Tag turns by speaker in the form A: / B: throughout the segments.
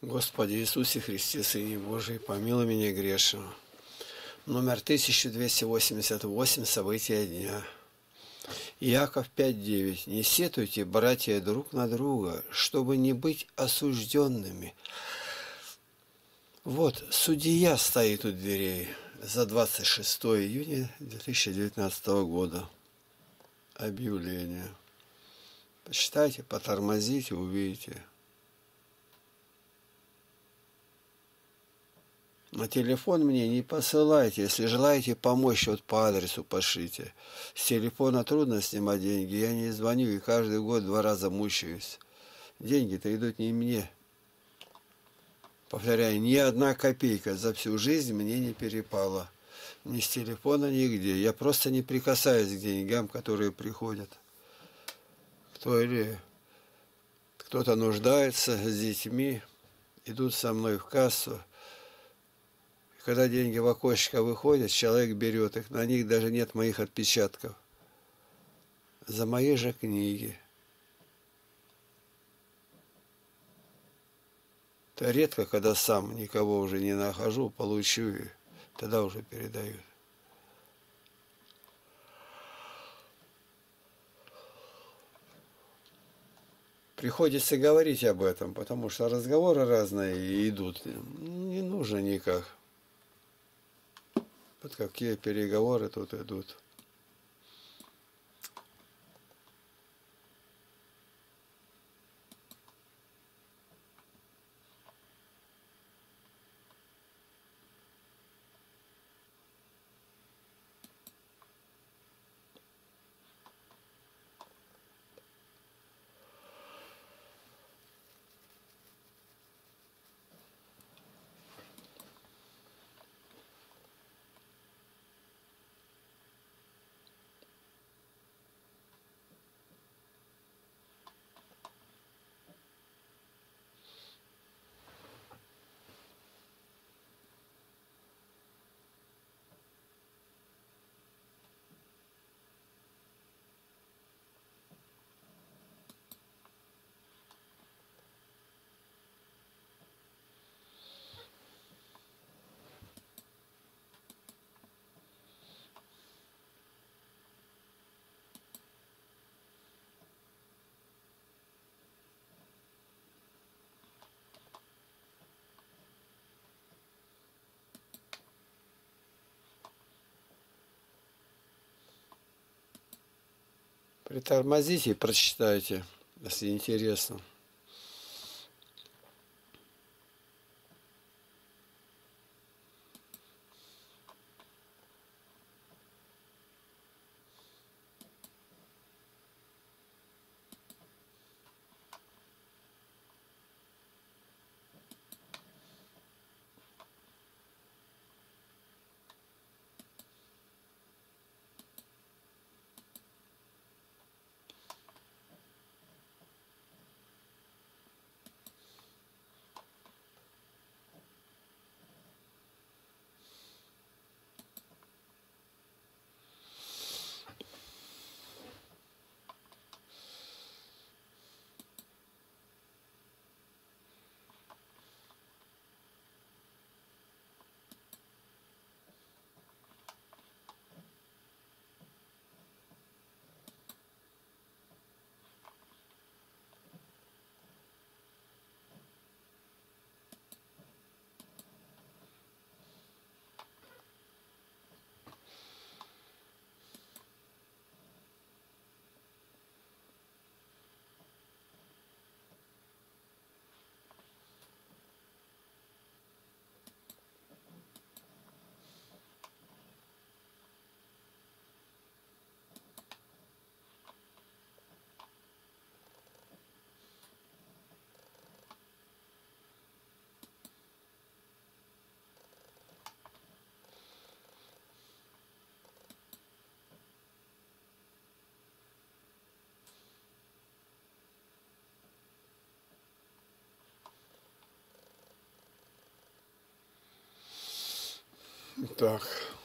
A: Господи Иисусе Христе, Сыне Божий, помилуй меня грешного. Номер 1288. События дня. Иаков 5:9. Не сетуйте, братья, друг на друга, чтобы не быть осужденными. Вот, судья стоит у дверей за 26 июня 2019 года. Объявление. Почитайте, потормозите, увидите. На телефон мне не посылайте. Если желаете помочь, вот по адресу пошлите. С телефона трудно снимать деньги. Я не звоню и каждый год 2 раза мучаюсь. Деньги-то идут не мне. Повторяю, ни одна копейка за всю жизнь мне не перепала. Ни с телефона, нигде. Я просто не прикасаюсь к деньгам, которые приходят. Кто-то нуждается с детьми, идут со мной в кассу. Когда деньги в окошко выходят, человек берет их, на них даже нет моих отпечатков. За мои же книги. Это редко, когда сам никого уже не нахожу, получу, и тогда уже передают. Приходится говорить об этом, потому что разговоры разные идут. Не нужно никак. Вот какие переговоры тут идут. Притормозите и прочитайте, если интересно. Так,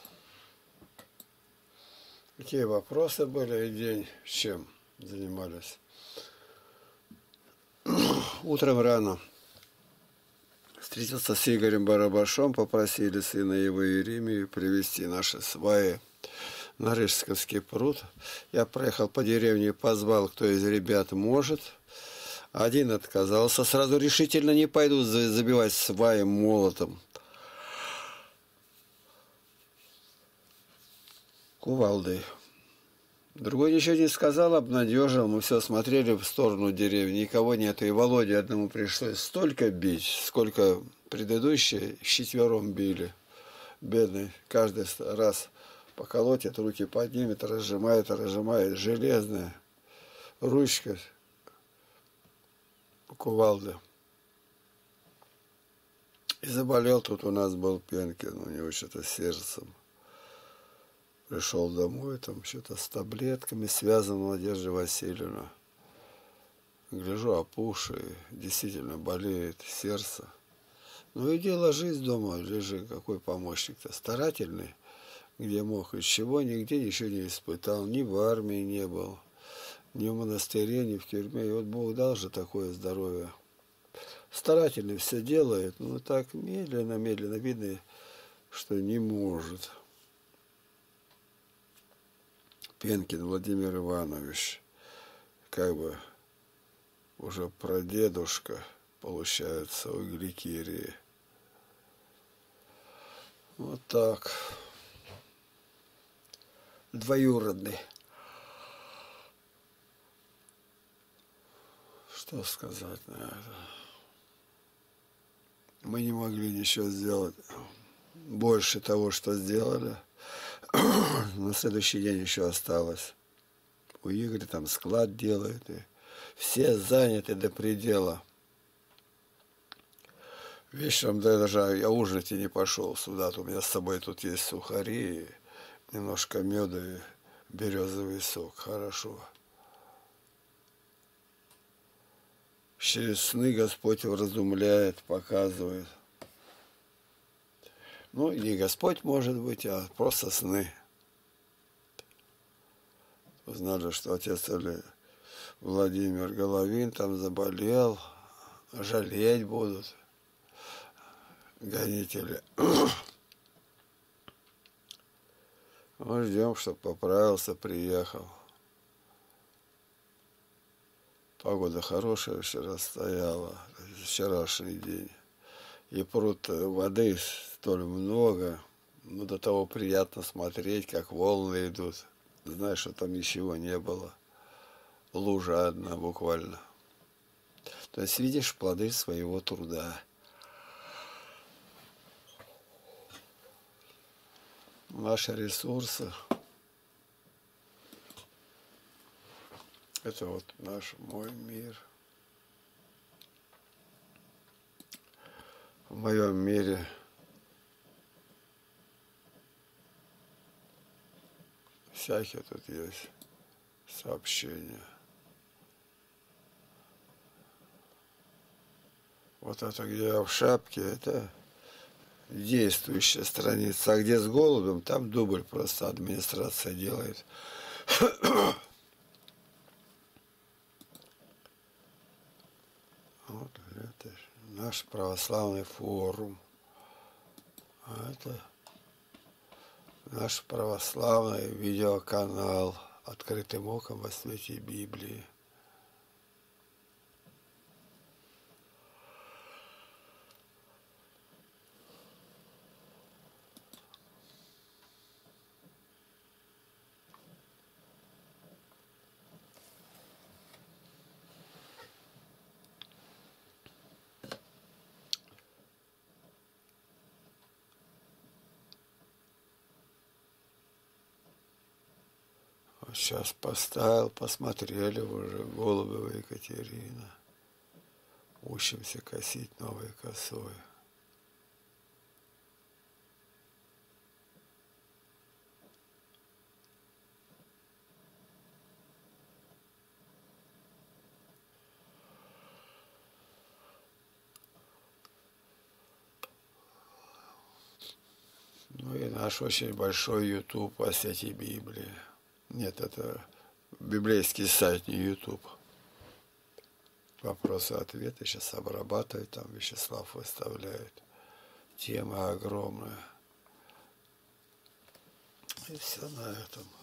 A: какие вопросы были и день, чем занимались? Утром рано Встретился с Игорем Барабашом, попросили сына его Иеремию привезти наши сваи на Рижсковский пруд. Я проехал по деревне, позвал, кто из ребят может. Один отказался, сразу решительно не пойду забивать сваи молотом. Кувалдой. Другой ничего не сказал, обнадежил. Мы все смотрели в сторону деревни, никого нет. И Володе одному пришлось столько бить, сколько предыдущие четвером били. Бедный. Каждый раз поколотит, руки поднимет, разжимает. Железная ручка кувалды. И заболел тут у нас был Пенкин, у него что-то с сердцем. Пришел домой, там что-то с таблетками связано, Надежда Васильевна. Гляжу, опухший, действительно болеет сердце. Ну иди ложись дома, лежи, какой помощник-то, старательный, где мог, из чего, нигде ничего не испытал, ни в армии не был, ни в монастыре, ни в тюрьме. И вот Бог дал же такое здоровье. Старательный все делает, но так медленно видно, что не может. Пенкин Владимир Иванович, как бы уже прадедушка, получается, у Гликерии. Вот так. Двоюродный. Что сказать на это? Мы не могли ничего сделать больше того, что сделали. На следующий день еще осталось. У Игоря там склад делает. И все заняты до предела. Вечером даже я ужинать и не пошел сюда. У меня с собой тут есть сухари, немножко меда и березовый сок. Хорошо. Через сны Господь вразумляет, показывает. Ну, не Господь, может быть, а просто сны. Узнали, что отец Владимир Головин там заболел, жалеть будут гонители. Мы ждем, чтобы поправился, приехал. Погода хорошая вчера стояла, вчерашний день. И пруд воды столь много, но до того приятно смотреть, как волны идут. Знаешь, что там ничего не было. Лужа одна буквально. То есть видишь плоды своего труда. Наши ресурсы. Это вот мой мир. В моем мире всякие тут есть сообщения. Вот это, где я в шапке, это действующая страница. А где с голубем, там дубль просто администрация делает. Вот это наш православный форум. А это наш православный видеоканал «Открытым оком во свете Библии». Сейчас поставил, посмотрели уже Голубева Екатерина. Учимся косить новой косой. Ну и наш очень большой YouTube по сети Библии. Нет, это библейский сайт, не YouTube. Вопросы-ответы сейчас обрабатывают, там Вячеслав выставляет. Тема огромная. И все на этом.